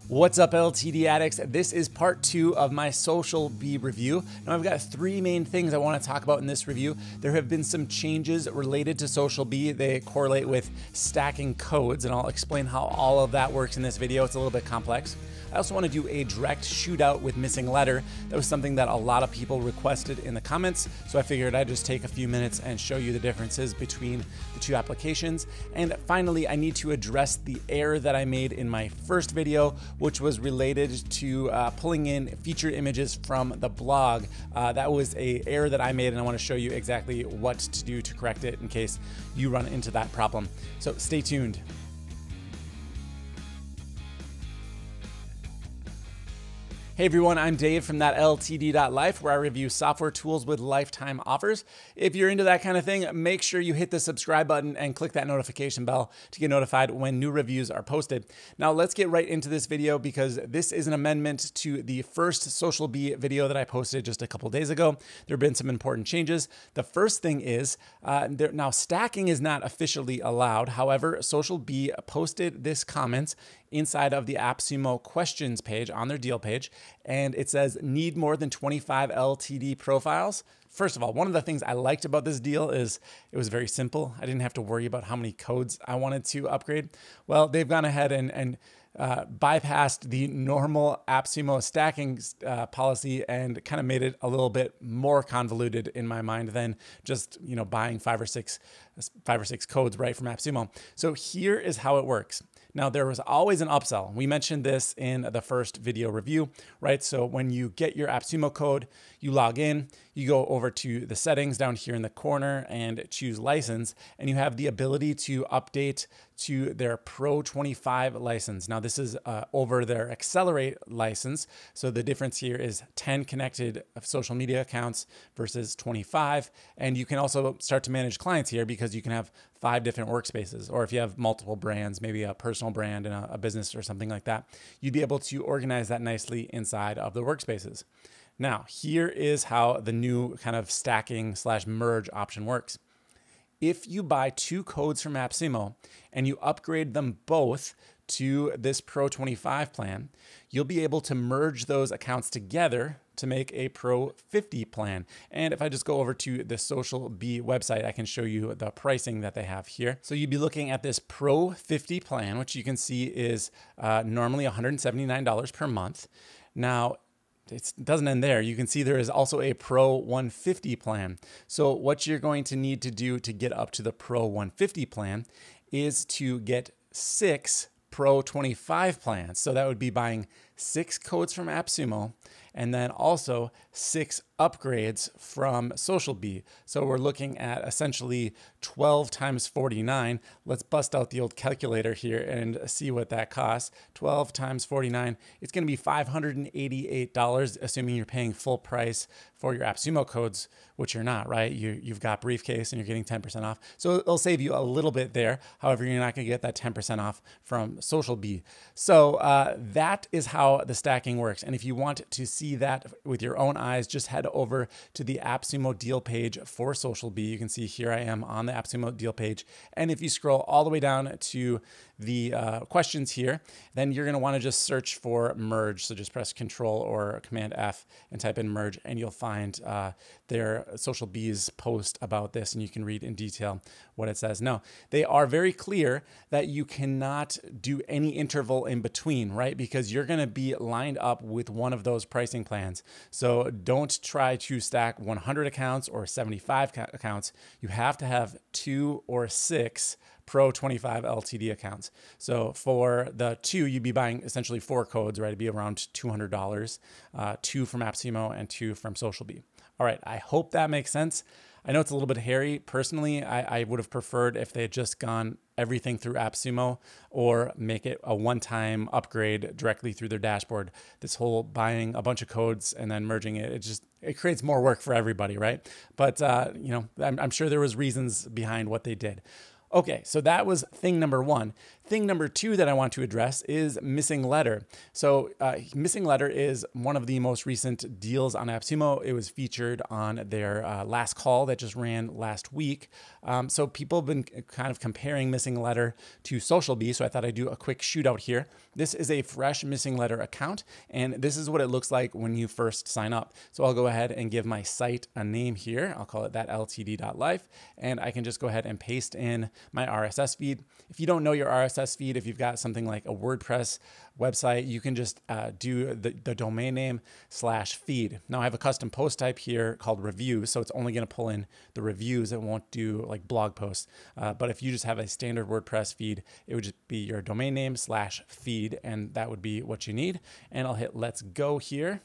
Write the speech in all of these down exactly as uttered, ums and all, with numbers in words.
What's up, L T D addicts? This is part two of my SocialBee review. Now I've got three main things I want to talk about in this review. There have been some changes related to SocialBee. They correlate with stacking codes, and I'll explain how all of that works in this video. It's a little bit complex. I also want to do a direct shootout with MissingLettr. That was something that a lot of people requested in the comments, so I figured I'd just take a few minutes and show you the differences between the two applications. And finally, I need to address the error that I made in my first video, which was related to uh, pulling in featured images from the blog. Uh, that was a error that I made, and I want to show you exactly what to do to correct it in case you run into that problem. So stay tuned. Hey everyone, I'm Dave from that L T D dot life, where I review software tools with lifetime offers. If you're into that kind of thing, make sure you hit the subscribe button and click that notification bell to get notified when new reviews are posted. Now let's get right into this video, because this is an amendment to the first SocialBee video that I posted just a couple days ago. There have been some important changes. The first thing is, uh, there, now stacking is not officially allowed. However, SocialBee posted this comment inside of the AppSumo questions page on their deal page, and it says, need more than twenty-five L T D profiles? First of all, one of the things I liked about this deal is it was very simple. I didn't have to worry about how many codes I wanted to upgrade. Well, they've gone ahead and, and uh, bypassed the normal AppSumo stacking uh, policy and kind of made it a little bit more convoluted in my mind than just, you know, buying five or six, five or six codes right from AppSumo. So here is how it works. Now, there was always an upsell. We mentioned this in the first video review, right? So when you get your AppSumo code, you log in, you go over to the settings down here in the corner and choose license, and you have the ability to update to their Pro twenty-five license. Now, this is uh, over their Accelerate license. So the difference here is ten connected social media accounts versus twenty-five. And you can also start to manage clients here, because you can have five different workspaces, or if you have multiple brands, maybe a personal brand and a, a business or something like that, you'd be able to organize that nicely inside of the workspaces. Now, here is how the new kind of stacking slash merge option works. If you buy two codes from AppSumo and you upgrade them both to this Pro twenty-five plan, you'll be able to merge those accounts together to make a Pro fifty plan. And if I just go over to the SocialBee website, I can show you the pricing that they have here. So you'd be looking at this Pro fifty plan, which you can see is uh, normally one hundred seventy-nine dollars per month. Now, it doesn't end there. You can see there is also a Pro one fifty plan. So what you're going to need to do to get up to the Pro one fifty plan is to get six Pro twenty-five plans. So that would be buying six codes from AppSumo and then also six upgrades from SocialBee. So we're looking at essentially twelve times forty-nine. Let's bust out the old calculator here and see what that costs. twelve times forty-nine, it's going to be five hundred eighty-eight dollars, assuming you're paying full price for your AppSumo codes, which you're not, right? You, you've got briefcase and you're getting ten percent off. So it'll save you a little bit there. However, you're not going to get that ten percent off from SocialBee. So uh, that is how the stacking works. And if you want to see that with your own eyes, just head over to the AppSumo deal page for SocialBee. You can see here I am on the AppSumo deal page. And if you scroll all the way down to the uh, questions here, then you're going to want to just search for merge. So just press Control or Command F and type in merge, and you'll find uh, their SocialBee's post about this, and you can read in detail what it says. Now, they are very clear that you cannot do any interval in between, right? Because you're going to be lined up with one of those pricing plans. So don't try to stack one hundred accounts or seventy-five accounts. You have to have two or six Pro twenty-five L T D accounts. So for the two, you'd be buying essentially four codes, right? It'd be around two hundred dollars, uh, two from AppSumo and two from SocialBee. All right, I hope that makes sense. I know it's a little bit hairy. Personally, I, I would have preferred if they had just gone everything through AppSumo, or make it a one-time upgrade directly through their dashboard. This whole buying a bunch of codes and then merging it, it just, it creates more work for everybody, right? But, uh, you know, I'm, I'm sure there was reasons behind what they did. Okay, so that was thing number one. Thing number two that I want to address is MissingLettr. So uh, MissingLettr is one of the most recent deals on AppSumo. It was featured on their uh, last call that just ran last week. Um, so people have been kind of comparing MissingLettr to SocialBee. So I thought I'd do a quick shootout here. This is a fresh MissingLettr account, and this is what it looks like when you first sign up. So I'll go ahead and give my site a name here. I'll call it that L T D dot life, and I can just go ahead and paste in my R S S feed. If you don't know your R S S feed, if you've got something like a WordPress website, you can just uh, do the, the domain name slash feed. Now I have a custom post type here called review, so it's only going to pull in the reviews. It won't do like blog posts. Uh, but if you just have a standard WordPress feed, it would just be your domain name slash feed, and that would be what you need. And I'll hit let's go here.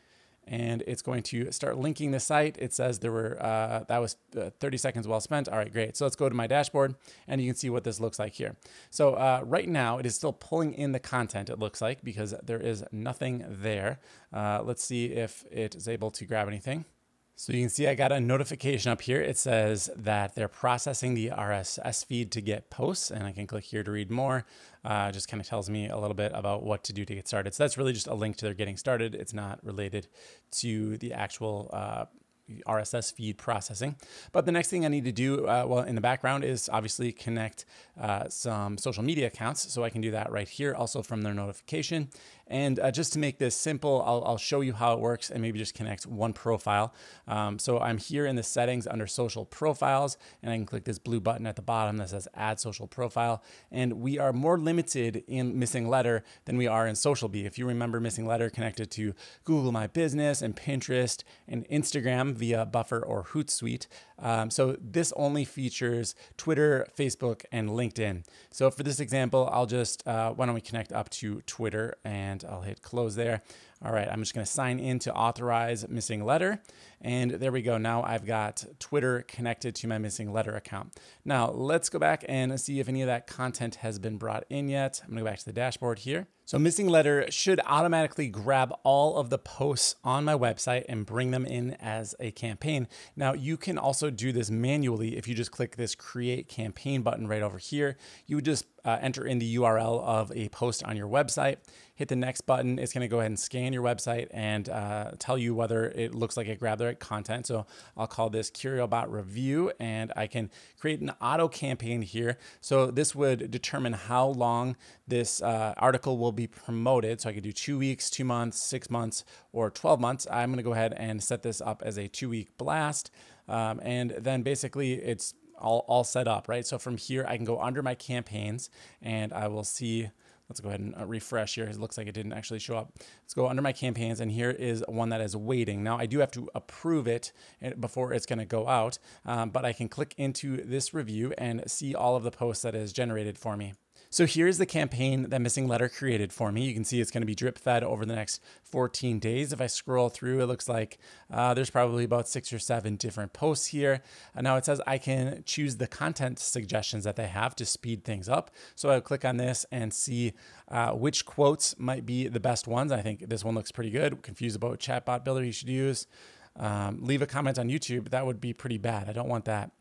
And it's going to start linking the site. It says there were, uh, that was uh, thirty seconds well spent. All right, great. So let's go to my dashboard and you can see what this looks like here. So uh, right now it is still pulling in the content, it looks like, because there is nothing there. Uh, let's see if it is able to grab anything. So you can see I got a notification up here. It says that they're processing the R S S feed to get posts, and I can click here to read more. Uh, just kind of tells me a little bit about what to do to get started. So that's really just a link to their getting started. It's not related to the actual uh, R S S feed processing. But the next thing I need to do, uh, well, in the background is obviously connect uh, some social media accounts. So I can do that right here, also from their notification. And uh, just to make this simple, I'll, I'll show you how it works and maybe just connect one profile. Um, so I'm here in the settings under social profiles, and I can click this blue button at the bottom that says add social profile. And we are more limited in MissingLettr than we are in SocialBee. If you remember, MissingLettr connected to Google My Business and Pinterest and Instagram via Buffer or Hootsuite. Um, so this only features Twitter, Facebook, and LinkedIn. So for this example, I'll just, uh, why don't we connect up to Twitter, and I'll hit close there. All right, I'm just going to sign in to authorize MissingLettr. And there we go. Now I've got Twitter connected to my MissingLettr account. Now let's go back and see if any of that content has been brought in yet. I'm going to go back to the dashboard here. So MissingLettr should automatically grab all of the posts on my website and bring them in as a campaign. Now you can also do this manually if you just click this create campaign button right over here. You would just uh, enter in the U R L of a post on your website, hit the next button. It's going to go ahead and scan your website and uh, tell you whether it looks like it grabbed the right content. So I'll call this CurioBot review, and I can create an auto campaign here. So this would determine how long this uh, article will be promoted. So I could do two weeks, two months, six months, or twelve months. I'm going to go ahead and set this up as a two week blast. Um, and then basically it's all, all set up, right? So from here, I can go under my campaigns and I will see. Let's go ahead and refresh here. It looks like it didn't actually show up. Let's go under my campaigns, and here is one that is waiting. Now I do have to approve it before it's going to go out, um, but I can click into this review and see all of the posts that is generated for me. So here's the campaign that MissingLettr created for me. You can see it's going to be drip fed over the next fourteen days. If I scroll through, it looks like uh, there's probably about six or seven different posts here. And now it says I can choose the content suggestions that they have to speed things up. So I'll click on this and see uh, which quotes might be the best ones. I think this one looks pretty good. Confused about chatbot builder you should use. Um, leave a comment on YouTube. That would be pretty bad. I don't want that.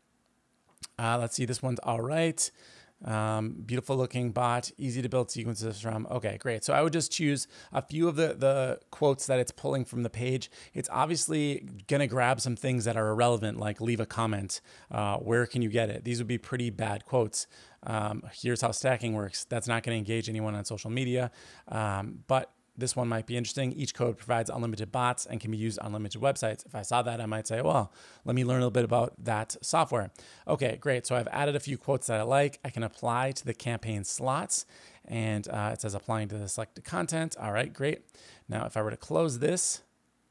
Uh, let's see. This one's all right. Um, beautiful looking bot, easy to build sequences from. Okay, great. So I would just choose a few of the, the quotes that it's pulling from the page. It's obviously going to grab some things that are irrelevant, like leave a comment. Uh, where can you get it? These would be pretty bad quotes. Um, here's how stacking works. That's not going to engage anyone on social media. Um, but this one might be interesting. Each code provides unlimited bots and can be used on limited websites. If I saw that, I might say, well, let me learn a little bit about that software. Okay, great. So I've added a few quotes that I like. I can apply to the campaign slots, and uh, it says applying to the selected content. All right, great. Now, if I were to close this,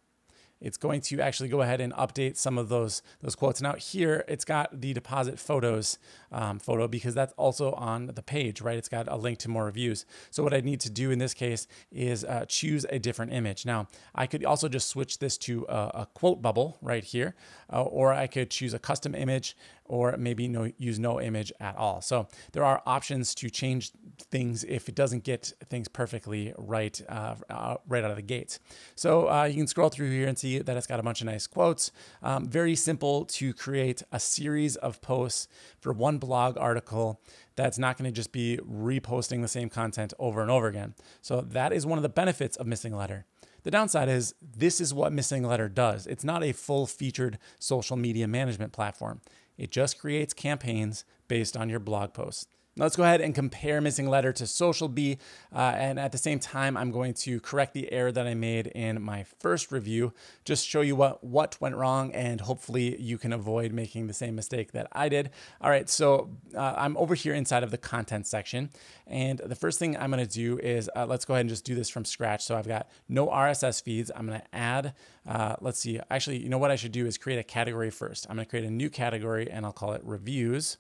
it's going to actually go ahead and update some of those, those quotes. Now here, it's got the deposit photos um, photo because that's also on the page, right? It's got a link to more reviews. So what I need to do in this case is uh, choose a different image. Now, I could also just switch this to a, a quote bubble right here, uh, or I could choose a custom image, or maybe no, use no image at all. So there are options to change things if it doesn't get things perfectly right, uh, uh, right out of the gates. So uh, you can scroll through here and see that it's got a bunch of nice quotes. Um, very simple to create a series of posts for one blog article that's not going to just be reposting the same content over and over again. So that is one of the benefits of MissingLettr. The downside is this is what MissingLettr does. It's not a full-featured social media management platform. It just creates campaigns based on your blog posts. Now let's go ahead and compare MissingLettr to SocialBee. Uh, and at the same time, I'm going to correct the error that I made in my first review, just show you what, what went wrong, and hopefully you can avoid making the same mistake that I did. All right, so uh, I'm over here inside of the content section. And the first thing I'm gonna do is, uh, let's go ahead and just do this from scratch. So I've got no R S S feeds. I'm gonna add, uh, let's see, actually, you know what I should do is create a category first. I'm gonna create a new category and I'll call it reviews.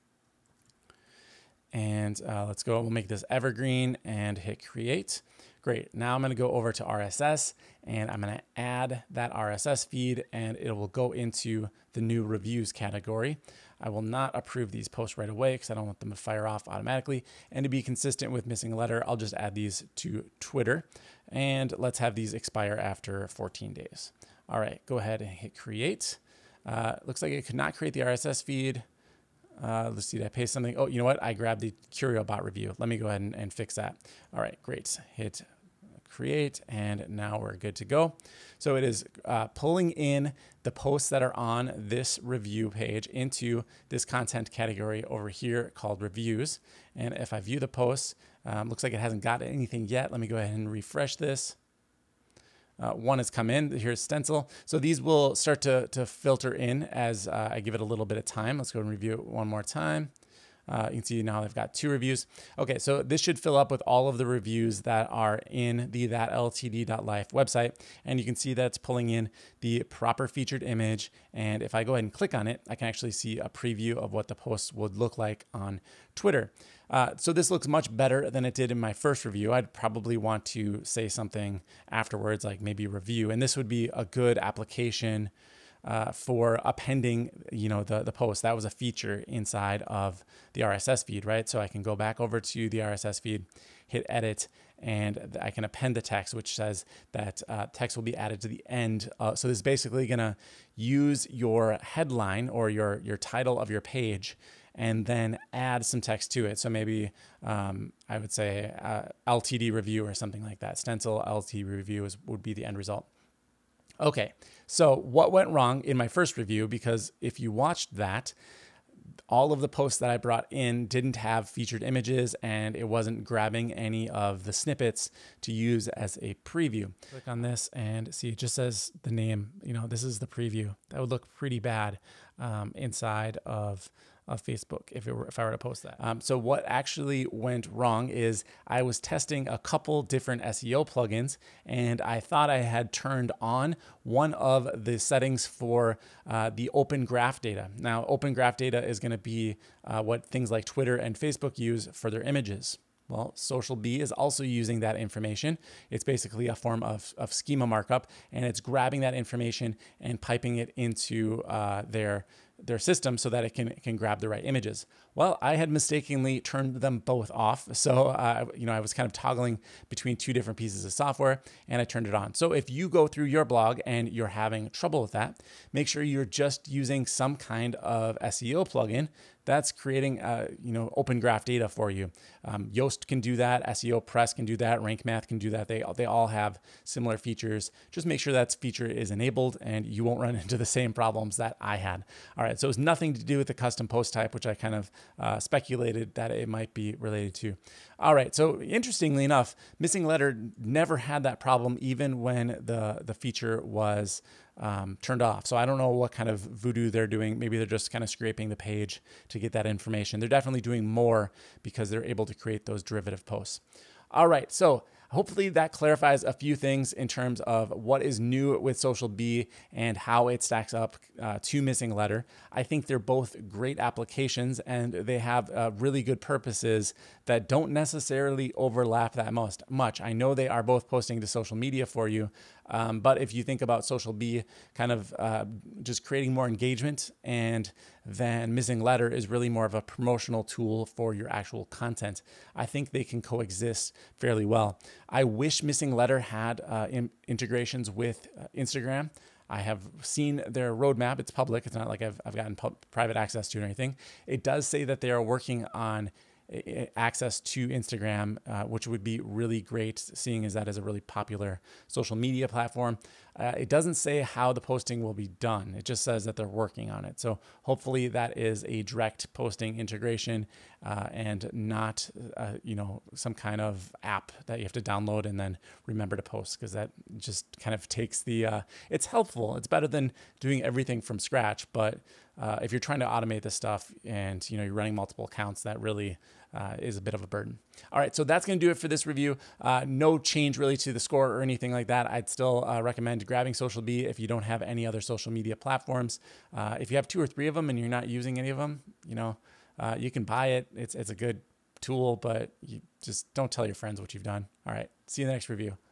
And uh, let's go, we'll make this evergreen and hit create. Great, now I'm gonna go over to R S S and I'm gonna add that R S S feed and it will go into the new reviews category. I will not approve these posts right away because I don't want them to fire off automatically. And to be consistent with MissingLettr, I'll just add these to Twitter. And let's have these expire after fourteen days. All right, go ahead and hit create. Uh, looks like it could not create the R S S feed. Uh, let's see, did I paste something? Oh, you know what? I grabbed the CurioBot review. Let me go ahead and, and fix that. All right, great. Hit create, and now we're good to go. So it is uh, pulling in the posts that are on this review page into this content category over here called reviews. And if I view the posts, um, looks like it hasn't got anything yet. Let me go ahead and refresh this. Uh, one has come in, here's stencil. So these will start to, to filter in as uh, I give it a little bit of time. Let's go and review it one more time. Uh, you can see now I've got two reviews. Okay, so this should fill up with all of the reviews that are in the that L T D dot life website. And you can see that's pulling in the proper featured image. And if I go ahead and click on it, I can actually see a preview of what the post would look like on Twitter. Uh, so this looks much better than it did in my first review. I'd probably want to say something afterwards, like maybe review. And this would be a good application Uh, for appending, you know, the, the post. That was a feature inside of the R S S feed, right? So I can go back over to the R S S feed, hit edit, and I can append the text, which says that uh, text will be added to the end. Uh, so this is basically gonna use your headline or your, your title of your page and then add some text to it. So maybe um, I would say uh, L T D review or something like that. Stencil L T D review is, would be the end result. Okay, so what went wrong in my first review? Because if you watched that, all of the posts that I brought in didn't have featured images and it wasn't grabbing any of the snippets to use as a preview. Click on this and see, it just says the name, you know, this is the preview. That would look pretty bad um, inside of of Facebook if it were, if I were to post that. Um, so what actually went wrong is I was testing a couple different S E O plugins and I thought I had turned on one of the settings for uh, the open graph data. Now, open graph data is going to be uh, what things like Twitter and Facebook use for their images. Well, SocialBee is also using that information. It's basically a form of, of schema markup, and it's grabbing that information and piping it into uh, their their system so that it can, it can grab the right images. Well, I had mistakenly turned them both off. So, uh, you know, I was kind of toggling between two different pieces of software and I turned it on. So if you go through your blog and you're having trouble with that, make sure you're just using some kind of S E O plugin that's creating, uh, you know, open graph data for you. Um, Yoast can do that. S E O Press can do that. Rank Math can do that. They, they all have similar features. Just make sure that feature is enabled and you won't run into the same problems that I had. All right, so it's nothing to do with the custom post type, which I kind of uh, speculated that it might be related to. All right, so interestingly enough, MissingLettr never had that problem even when the, the feature was Um, turned off. So I don't know what kind of voodoo they're doing. Maybe they're just kind of scraping the page to get that information. They're definitely doing more because they're able to create those derivative posts. All right, so hopefully that clarifies a few things in terms of what is new with SocialBee and how it stacks up uh, to MissingLettr. I think they're both great applications, and they have uh, really good purposes that don't necessarily overlap that most much. I know they are both posting to social media for you, um, but if you think about SocialBee kind of uh, just creating more engagement, and then MissingLettr is really more of a promotional tool for your actual content, I think they can coexist fairly well. I wish MissingLettr had uh, in integrations with uh, Instagram. I have seen their roadmap. It's public. It's not like I've, I've gotten private access to it or anything. It does say that they are working on access to Instagram, uh, which would be really great, seeing as that is a really popular social media platform. Uh, it doesn't say how the posting will be done. It just says that they're working on it. So hopefully that is a direct posting integration uh, and not, uh, you know, some kind of app that you have to download and then remember to post, because that just kind of takes the, uh, it's helpful. It's better than doing everything from scratch. But uh, if you're trying to automate this stuff and, you know, you're running multiple accounts, that really Uh, is a bit of a burden. All right, so that's going to do it for this review. Uh, no change really to the score or anything like that. I'd still uh, recommend grabbing SocialBee if you don't have any other social media platforms. Uh, if you have two or three of them and you're not using any of them, you know, uh, you can buy it. It's, it's a good tool, but you just don't tell your friends what you've done. All right, see you in the next review.